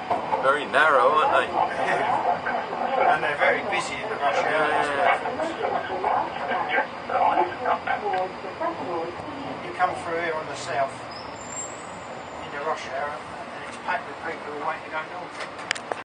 Very narrow, aren't they? And they're very busy in the rush hour. You come through here on the south in the rush hour and it's packed with people who are waiting to go north.